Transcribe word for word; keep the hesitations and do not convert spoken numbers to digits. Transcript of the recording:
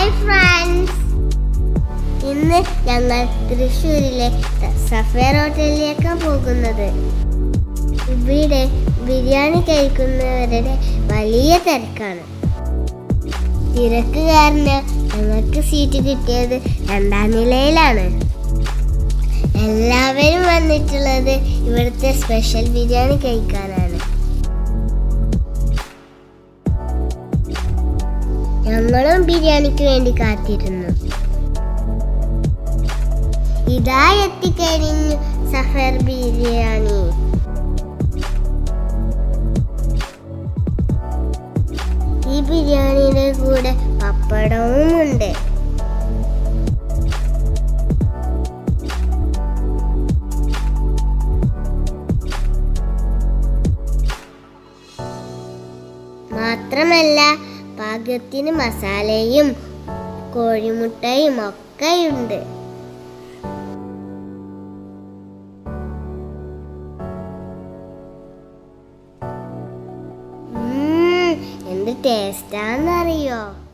Hi friends, ഇന്ന് ഞങ്ങൾ തൃശ്ശൂരിലെ സഫേർ ഹോട്ടലിലേക്കാണ് പോകുന്നത്. ഇവിടെ ബിരിയാണി കഴിക്കുന്നവരുടെ വലിയ തിരക്കാണ്. തിരക്ക് കാരണം ഞങ്ങൾക്ക് സീറ്റ് കിട്ടിയത് രണ്ടാം നിലയിലാണ്. എല്ലാവരും വന്നിട്ടുള്ളത് ഇവിടുത്തെ സ്പെഷ്യൽ ബിരിയാണി കഴിക്കാനാണ്. ഞങ്ങളും ബിരിയാണിക്ക് വേണ്ടി കാത്തിരുന്നു. ഇതാ എത്തിക്കഴിഞ്ഞു സഫർ ബിരിയാണി. ഈ ബിരിയാണിയുടെ കൂടെ പപ്പടവും ഉണ്ട്. മാത്രമല്ല പാകത്തിന് മസാലയും കോഴിമുട്ടയും ഒക്കെയുണ്ട്. എന്ത് ടേസ്റ്റാന്നറിയോ?